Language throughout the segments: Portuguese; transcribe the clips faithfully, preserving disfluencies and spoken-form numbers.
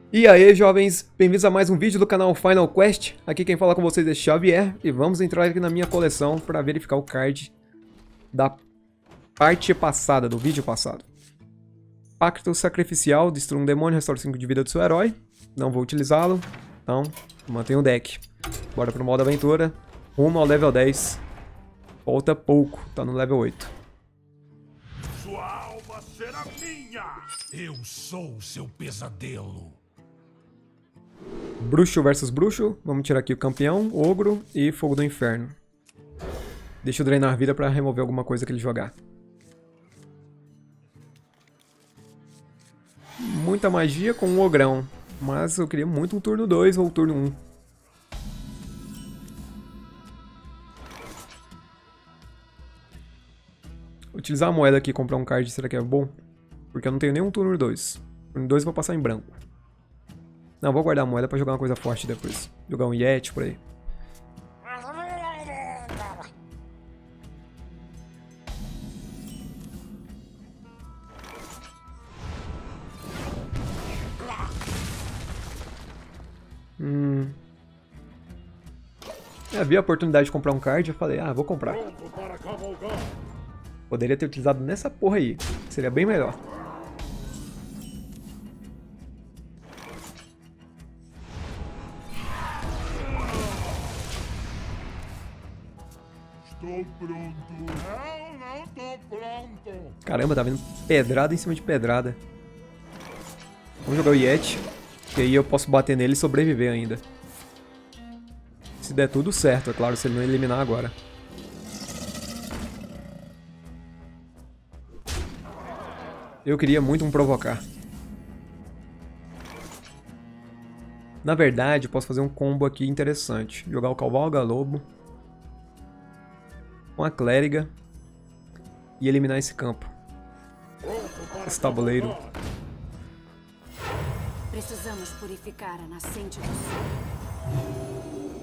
E aí, jovens, bem-vindos a mais um vídeo do canal Final Quest. Aqui quem fala com vocês é Xavier e vamos entrar aqui na minha coleção para verificar o card da parte passada, do vídeo passado. Pacto Sacrificial, destrua um demônio, restaura cinco de vida do seu herói. Não vou utilizá-lo, então mantenha o deck. Bora pro modo aventura, rumo ao level dez. Falta pouco, tá no level oito. Sua alma será minha! Eu sou o seu pesadelo. Bruxo versus bruxo, vamos tirar aqui o campeão, ogro e fogo do inferno. Deixa eu drenar vida pra remover alguma coisa que ele jogar. Muita magia com um ogrão, mas eu queria muito um turno dois ou um turno um. Utilizar a moeda aqui e comprar um card, será que é bom? Porque eu não tenho nenhum turno dois. Turno dois eu vou passar em branco. Não, vou guardar a moeda pra jogar uma coisa forte depois. Jogar um Yeti por aí. Hum... É, vi a oportunidade de comprar um card, eu falei, ah, vou comprar. Poderia ter utilizado nessa porra aí, seria bem melhor. Estou pronto. Não, não estou pronto. Caramba, tá vindo pedrada em cima de pedrada. Vamos jogar o Yeti, que aí eu posso bater nele e sobreviver ainda. Se der tudo certo, é claro, se ele não eliminar agora. Eu queria muito um provocar. Na verdade, eu posso fazer um combo aqui interessante. Jogar o Cavalga Lobo com a Clériga e eliminar esse campo. Esse tabuleiro. Precisamos purificar a nascente do sul.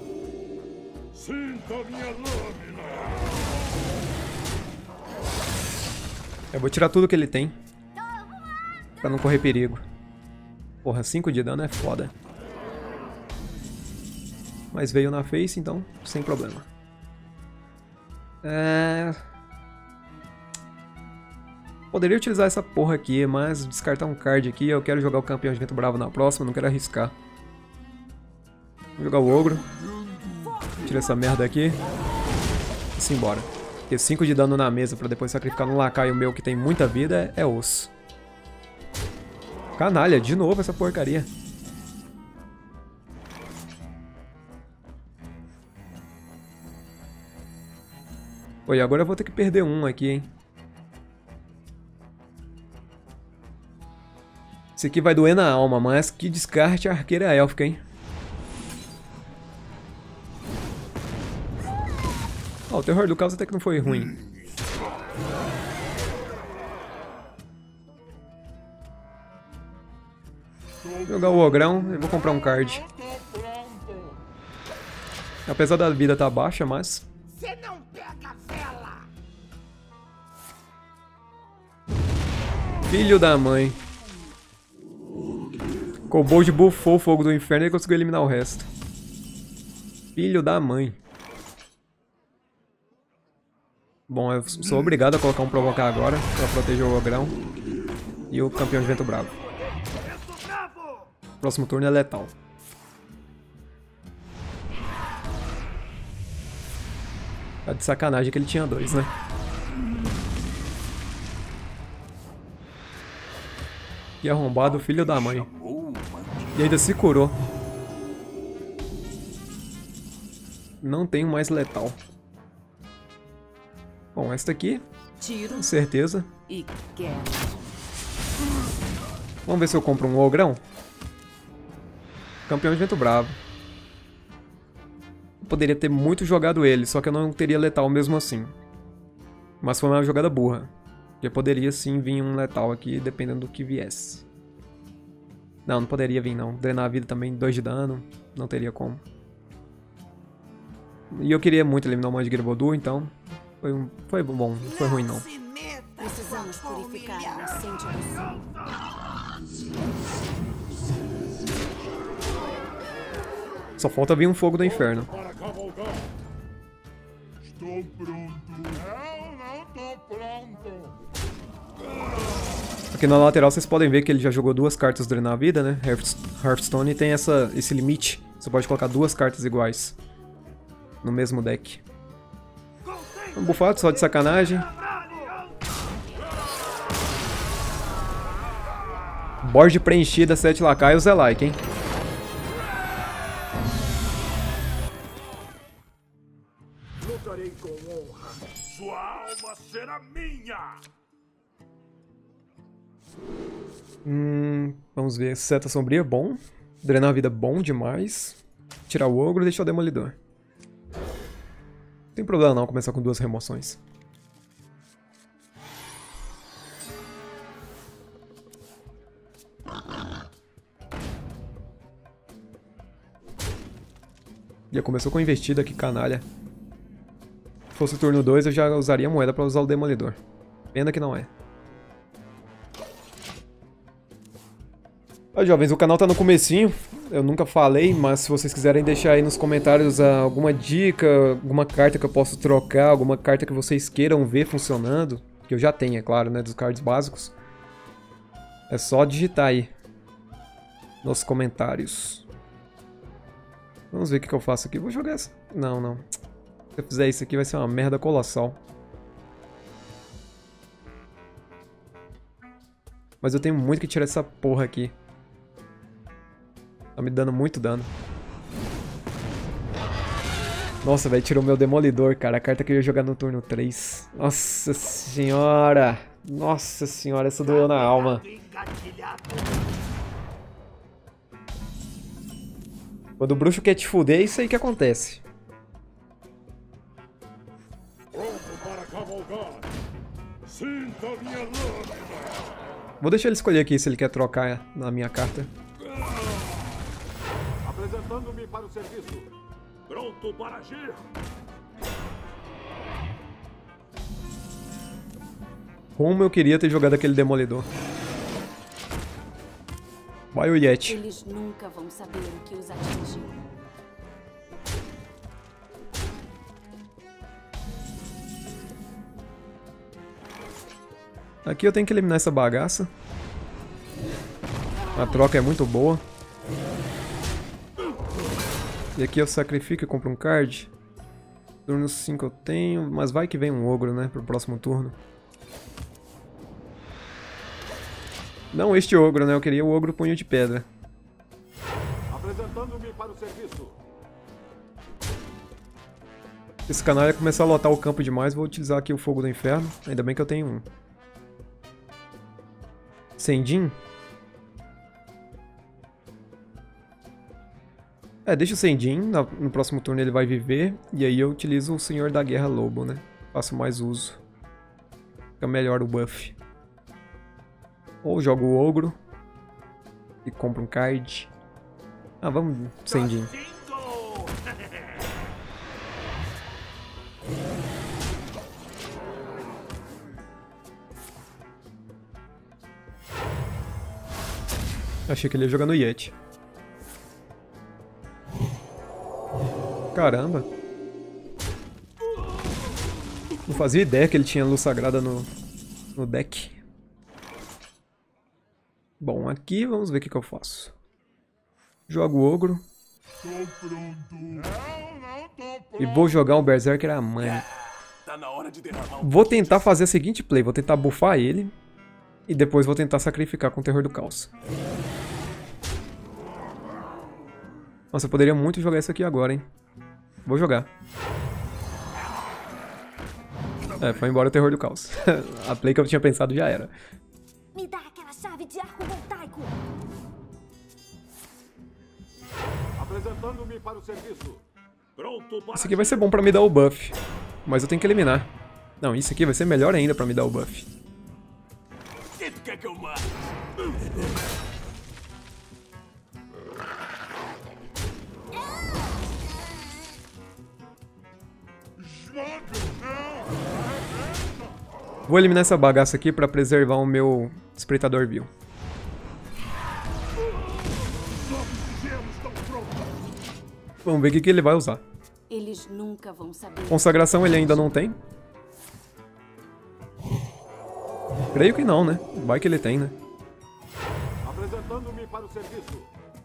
Sinta minha lâmina. Eu vou tirar tudo que ele tem pra não correr perigo. Porra, cinco de dano é foda. Mas veio na face, então sem problema. É... Poderia utilizar essa porra aqui, mas descartar um card aqui. Eu quero jogar o campeão de vento bravo na próxima, não quero arriscar. Vou jogar o ogro. Tira essa merda aqui. E simbora. Porque cinco de dano na mesa pra depois sacrificar num lacaio meu que tem muita vida é, é osso. Canalha, de novo essa porcaria. Oi, agora eu vou ter que perder um aqui, hein. Esse aqui vai doer na alma, mas que descarte a arqueira élfica, hein. Ó, oh, o terror do caos até que não foi ruim. Vou jogar o ogrão e vou comprar um card. Apesar da vida estar baixa, mas... Você não pega a vela. Filho da mãe. Kobold buffou o fogo do inferno e conseguiu eliminar o resto. Filho da mãe. Bom, eu sou obrigado a colocar um provocar agora pra proteger o ogrão e o campeão de vento bravo. Próximo turno é letal. Tá de sacanagem que ele tinha dois, né? Que arrombado, filho da mãe. E ainda se curou. Não tenho mais letal. Bom, esta aqui, com certeza. Vamos ver se eu compro um ogrão. Campeão de vento bravo. Eu poderia ter muito jogado ele, só que eu não teria letal mesmo assim. Mas foi uma jogada burra. Porque poderia sim vir um letal aqui, dependendo do que viesse. Não, não poderia vir não. Drenar a vida também, dois de dano. Não teria como. E eu queria muito eliminar o Monge de Gribodu, então... Foi, um, foi bom, não foi ruim não. Precisamos purificar a nascente do sul. Só falta vir um fogo do inferno. Para cavalgar. Estou pronto. Eu não tô pronto. Aqui na lateral vocês podem ver que ele já jogou duas cartas Drenar a Vida, né? Hearthstone tem essa, esse limite. Você pode colocar duas cartas iguais no mesmo deck. Um bufado só de sacanagem. Board preenchida, sete lacaios é like, hein? Lutarei com honra. Sua alma será minha. Hum, vamos ver. Seta sombria, bom. Drenar a vida, bom demais. Tirar o ogro e deixar o demolidor. Não tem problema não começar com duas remoções. Já começou com investida, que canalha. Se fosse o turno dois eu já usaria a moeda para usar o demolidor. Pena que não é. Ó, jovens, o canal tá no comecinho, eu nunca falei, mas se vocês quiserem deixar aí nos comentários uh, alguma dica, alguma carta que eu posso trocar, alguma carta que vocês queiram ver funcionando, que eu já tenho, é claro, né, dos cards básicos, é só digitar aí nos comentários. Vamos ver o que, que eu faço aqui, vou jogar essa... Não, não, se eu fizer isso aqui vai ser uma merda colossal. Mas eu tenho muito que tirar essa porra aqui. Tá me dando muito dano. Nossa, velho, tirou meu demolidor, cara. A carta que eu ia jogar no turno três. Nossa senhora. Nossa senhora, isso doeu na alma. Quando o bruxo quer te fuder, é isso aí que acontece. Pronto para cavalgar. Sinta minha lâmina. Vou deixar ele escolher aqui se ele quer trocar na minha carta. Apresentando-me para o serviço. Pronto para agir. Como eu queria ter jogado aquele demolidor. Vai o Yeti. Eles nunca vão saber o que os atingiu. Aqui eu tenho que eliminar essa bagaça. A troca é muito boa. E aqui eu sacrifico e compro um card. Turno cinco eu tenho, mas vai que vem um ogro, né, pro próximo turno. Não este ogro, né, eu queria o ogro punho de pedra. Apresentando-me para o serviço. Se esse canal ia começar a lotar o campo demais, vou utilizar aqui o fogo do inferno. Ainda bem que eu tenho um. Sendin? É, deixa o Sendin, no próximo turno ele vai viver, e aí eu utilizo o Senhor da Guerra Lobo, né? Faço mais uso. Fica melhor o buff. Ou jogo o Ogro e compro um card. Ah, vamos Sendin. Achei que ele ia jogar no Yeti. Caramba. Não fazia ideia que ele tinha luz sagrada no, no deck. Bom, aqui vamos ver o que, que eu faço. Jogo o Ogro. Tô pronto. Eu não tô pronto. E vou jogar um Berserker a mãe. Tá na hora de derramar um Vou tentar fazer a seguinte play. Vou tentar buffar ele. E depois vou tentar sacrificar com o Terror do Caos. Nossa, eu poderia muito jogar isso aqui agora, hein. Vou jogar. É, foi embora o Terror do Caos. A play que eu tinha pensado já era. Me dá aquela chave de arco voltaico. Apresentando-me para o serviço. Pronto para... Isso aqui vai ser bom pra me dar o buff. Mas eu tenho que eliminar. Não, isso aqui vai ser melhor ainda pra me dar o buff. Quem tu quer que eu mate? Vou eliminar essa bagaça aqui pra preservar o meu espreitador vil. Vamos ver o que, que ele vai usar. Eles nunca vão saber. Consagração ele ainda não tem. Creio que não, né? Vai que ele tem, né? Apresentando-me para o serviço.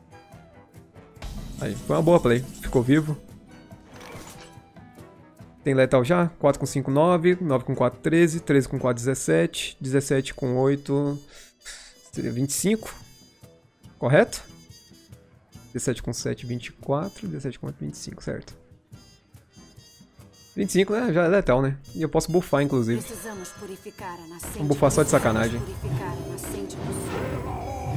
Aí, foi uma boa play. Ficou vivo. Tem letal já? quatro com cinco, nove. nove com quatro, treze. treze com quatro, dezessete. dezessete com oito... Seria vinte e cinco. Correto? dezessete com sete, vinte e quatro. dezessete com oito, vinte e cinco, certo. vinte e cinco, né? Já é letal, né? E eu posso buffar, inclusive. Precisamos purificar a nascente. Vamos buffar só de sacanagem. Purificar a nascente do sul.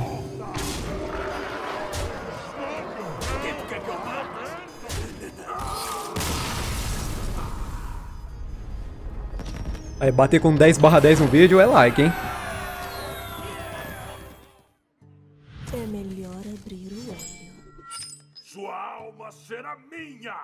Aí, bater com dez barra dez no vídeo é like, hein? É melhor abrir o olho. Sua alma será minha!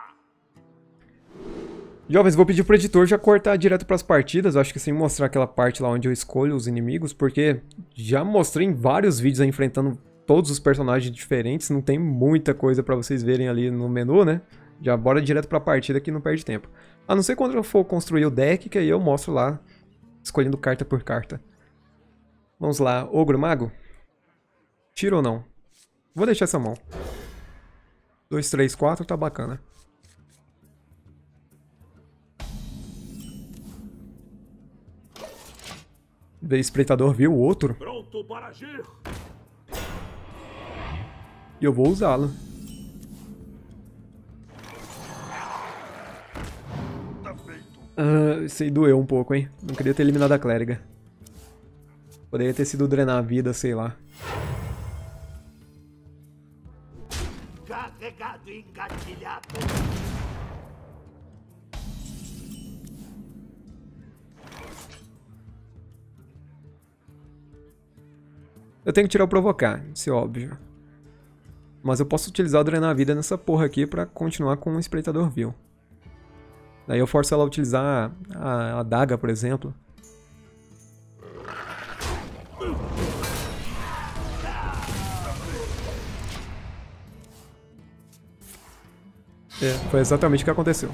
Jovens, vou pedir pro editor já cortar direto pras partidas. Eu acho que sem mostrar aquela parte lá onde eu escolho os inimigos, porque já mostrei em vários vídeos aí enfrentando todos os personagens diferentes. Não tem muita coisa pra vocês verem ali no menu, né? Já bora direto pra partida que não perde tempo. A não ser quando eu for construir o deck, que aí eu mostro lá, escolhendo carta por carta. Vamos lá, Ogro Mago? Tiro ou não? Vou deixar essa mão. dois, três, quatro, tá bacana. Veio espreitador, viu o outro. Pronto para agir! E eu vou usá-lo. Ah, isso aí doeu um pouco, hein? Não queria ter eliminado a clériga. Poderia ter sido drenar a vida, sei lá. Carregado e engatilhado. Eu tenho que tirar o provocar, isso é óbvio. Mas eu posso utilizar o drenar a vida nessa porra aqui pra continuar com o espreitador vil. Daí eu forço ela a utilizar a, a adaga, por exemplo. É, foi exatamente o que aconteceu.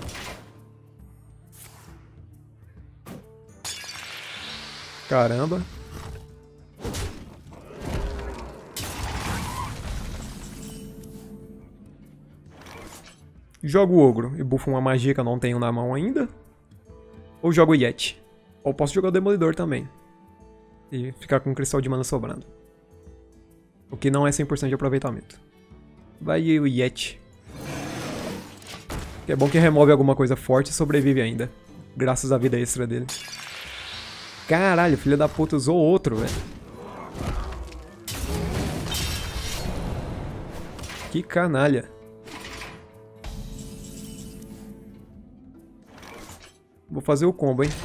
Caramba. Jogo o Ogro e buffo uma magia que eu não tenho na mão ainda. Ou jogo o Yeti. Ou posso jogar o Demolidor também. E ficar com um cristal de mana sobrando. O que não é cem por cento de aproveitamento. Vai o Yeti. Que é bom que remove alguma coisa forte e sobrevive ainda. Graças à vida extra dele. Caralho, filho da puta usou outro, velho. Que canalha. Vou fazer o combo, hein.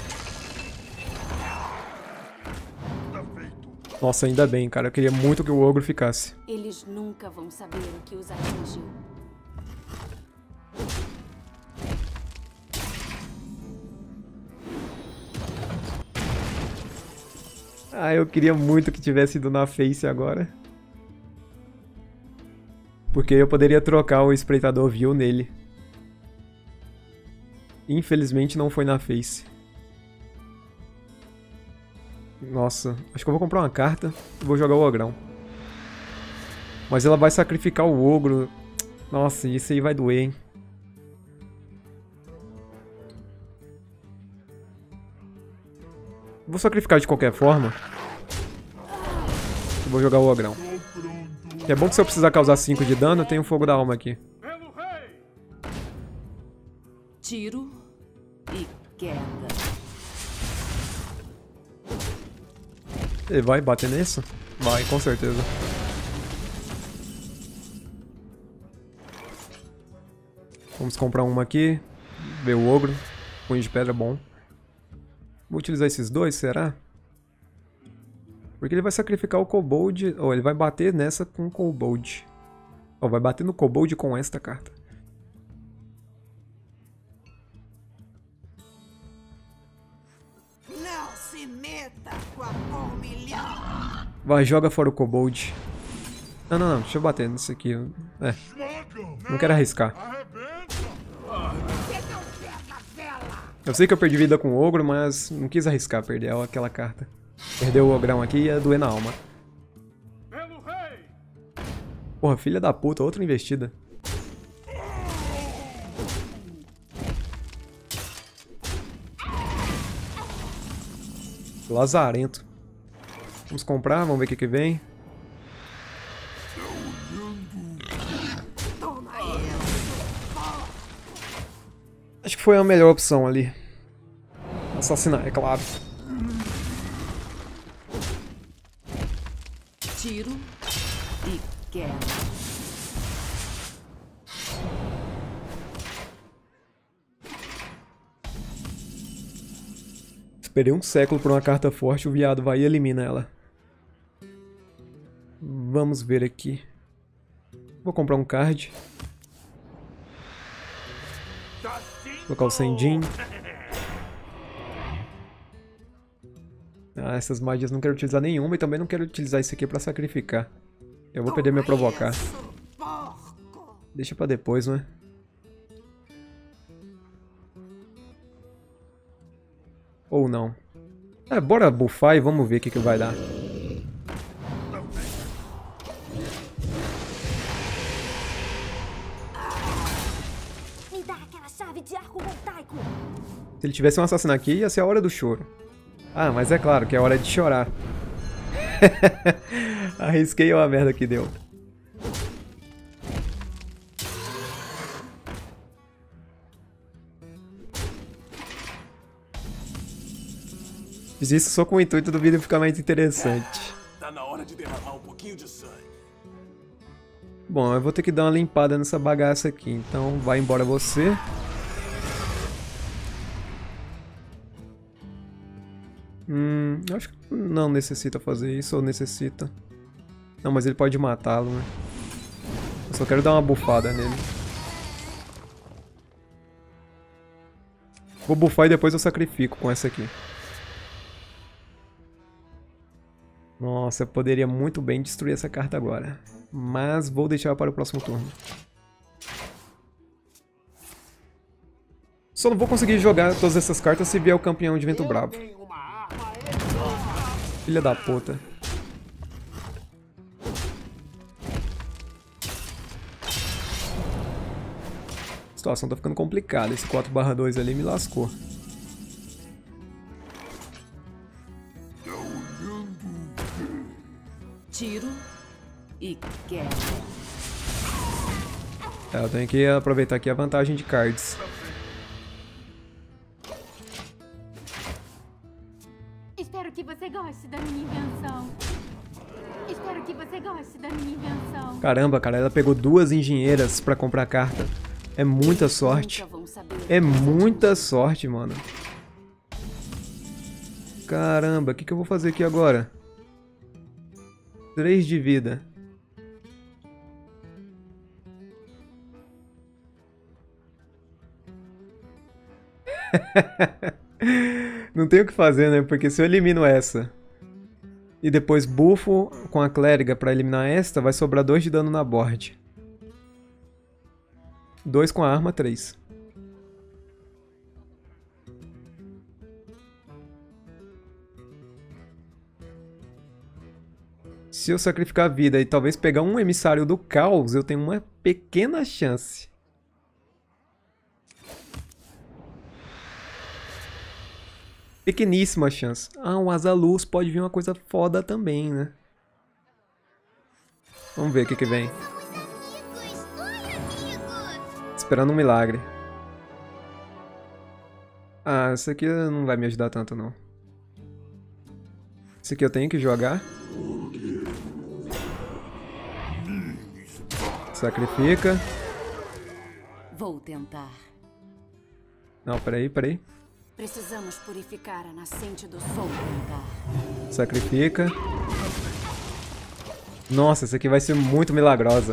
Nossa, ainda bem, cara. Eu queria muito que o Ogro ficasse. Eles nunca vão saber o que os atingiu. Ah, eu queria muito que tivesse ido na face agora. Porque eu poderia trocar o espreitador vil nele. Infelizmente não foi na face. Nossa, acho que eu vou comprar uma carta e vou jogar o Ogrão. Mas ela vai sacrificar o Ogro. Nossa, isso aí vai doer, hein. Vou sacrificar de qualquer forma. E vou jogar o Ogrão. Que é bom que se eu precisar causar cinco de dano, eu tenho o Fogo da Alma aqui. Tiro e queda. Ele vai bater nisso? Vai, com certeza. Vamos comprar uma aqui. Ver o Ogro. Punho de pedra bom. Vou utilizar esses dois, será? Porque ele vai sacrificar o Kobold. Ou ele vai bater nessa com o Kobold. Ou vai bater no Kobold com esta carta. Não se meta com a palmilhão. Vai, joga fora o Kobold. Não, não, não. Deixa eu bater nisso aqui. É. Não quero arriscar. Eu sei que eu perdi vida com o ogro, mas não quis arriscar perder aquela carta. Perder o ogrão aqui ia doer na alma. Porra, filha da puta, outra investida. Lazarento. Vamos comprar, vamos ver o que que vem. Acho que foi a melhor opção ali. Assassinar, é claro. Tiro e queda. Esperei um século por uma carta forte, o viado vai e elimina ela. Vamos ver aqui. Vou comprar um card. Vou colocar o Sendin. Ah, essas magias não quero utilizar nenhuma e também não quero utilizar isso aqui pra sacrificar. Eu vou perder meu provocar. Deixa pra depois, não é? Ou não. É, bora buffar e vamos ver o que, que vai dar. Me dá aquela chave de arco voltaico. Se ele tivesse um assassino aqui, ia ser a hora do choro. Ah, mas é claro que é hora de chorar. Arrisquei a merda que deu. Fiz isso só com o intuito do vídeo ficar mais interessante. Tá na hora de derramar um pouquinho de sangue. Bom, eu vou ter que dar uma limpada nessa bagaça aqui, então vai embora você. Hum, acho que não necessita fazer isso, ou necessita. Não, mas ele pode matá-lo, né? Eu só quero dar uma bufada nele. Vou bufar e depois eu sacrifico com essa aqui. Nossa, eu poderia muito bem destruir essa carta agora. Mas vou deixar para o próximo turno. Só não vou conseguir jogar todas essas cartas se vier o campeão de Vento Bravo. Filha da puta. A situação tá ficando complicada. Esse quatro barra dois ali me lascou. Tiro e queda. É, eu tenho que aproveitar aqui a vantagem de cards. Espero que você goste da minha invenção. Espero que você goste da minha invenção. Caramba, cara, ela pegou duas engenheiras pra comprar carta. É muita sorte. É muita sorte, mano. Caramba, o que, que eu vou fazer aqui agora? três de vida. Não tem o que fazer, né? Porque se eu elimino essa e depois buffo com a clériga pra eliminar esta, vai sobrar dois de dano na board. dois com a arma, três. Se eu sacrificar a vida e talvez pegar um emissário do caos, eu tenho uma pequena chance. Pequeníssima chance. Ah, um asa-luz pode vir uma coisa foda também, né? Vamos ver o que que vem. Esperando um milagre. Ah, isso aqui não vai me ajudar tanto, não. Esse aqui eu tenho que jogar. Sacrifica. Vou tentar. Não, peraí, peraí. Precisamos purificar a nascente do sol. Tentar. Sacrifica. Nossa, essa aqui vai ser muito milagrosa.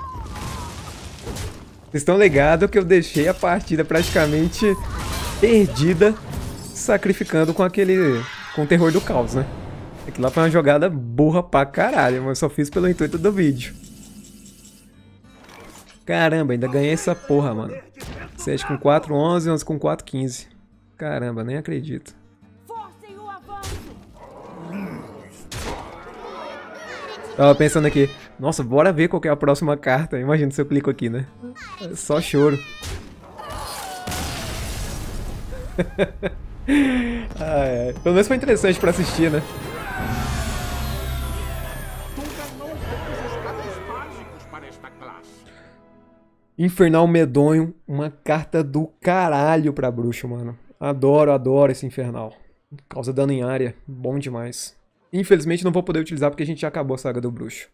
Vocês estão ligados que eu deixei a partida praticamente perdida sacrificando com aquele... com o terror do caos, né? Aquilo lá foi uma jogada burra pra caralho, mas eu só fiz pelo intuito do vídeo. Caramba, ainda ganhei essa porra, mano. sete com quatro, onze, onze com quatro, quinze. Caramba, nem acredito. Forcem o avanço. Tava pensando aqui, nossa, bora ver qual que é a próxima carta. Imagina se eu clico aqui, né? É só choro. Ai, ai. Pelo menos foi interessante pra assistir, né? Infernal Medonho, uma carta do caralho pra bruxo, mano. Adoro, adoro esse Infernal. Causa dano em área, bom demais. Infelizmente não vou poder utilizar porque a gente já acabou a saga do bruxo.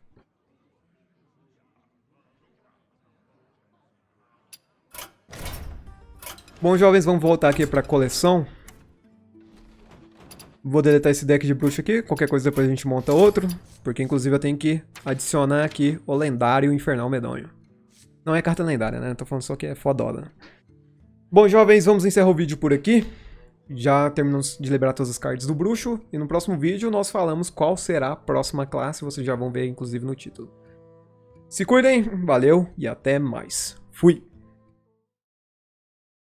Bom, jovens, vamos voltar aqui pra coleção. Vou deletar esse deck de bruxo aqui, qualquer coisa depois a gente monta outro. Porque inclusive eu tenho que adicionar aqui o lendário Infernal Medonho. Não é carta lendária, né? Tô falando só que é fododa. Bom, jovens, vamos encerrar o vídeo por aqui. Já terminamos de liberar todas as cartas do bruxo. E no próximo vídeo nós falamos qual será a próxima classe. Vocês já vão ver, inclusive, no título. Se cuidem, valeu e até mais. Fui!